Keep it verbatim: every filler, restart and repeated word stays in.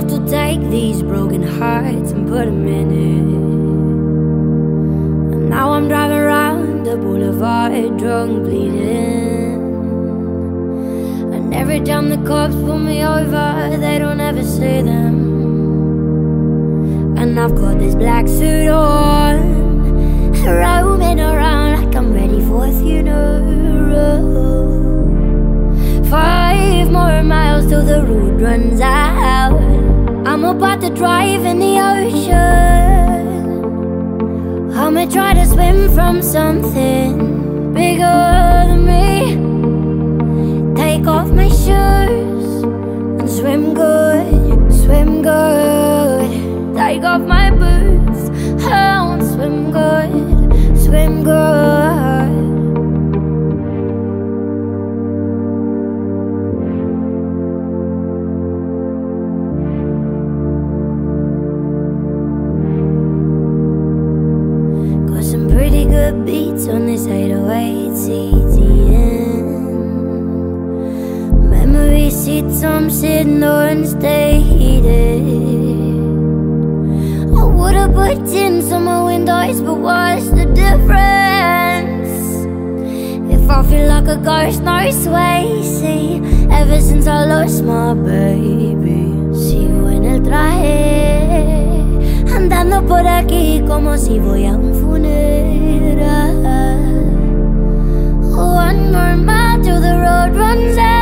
enough to take these broken hearts and put them in it. And now I'm driving around the boulevard, drunk, bleeding. And every time the cops pull me over, they don't ever say them. And I've got this black suit on, roaming around like I'm ready for a funeral. Five more miles till the road runs out. I'm about to drive in the ocean. I'ma try to swim from something bigger than me. Take off my shoes and swim good, swim good. Take off my boots, I won't swim good, swim good. Got some pretty good beats on this eight oh eight C D N. Memory seats I'm sitting on stated. I would've put tints on my windows, but what's the difference? If I feel like a ghost, no sway, see. Ever since I lost my baby, sigo en el traje, andando por aquí como si voy a un funeral. One more mile till the road runs out.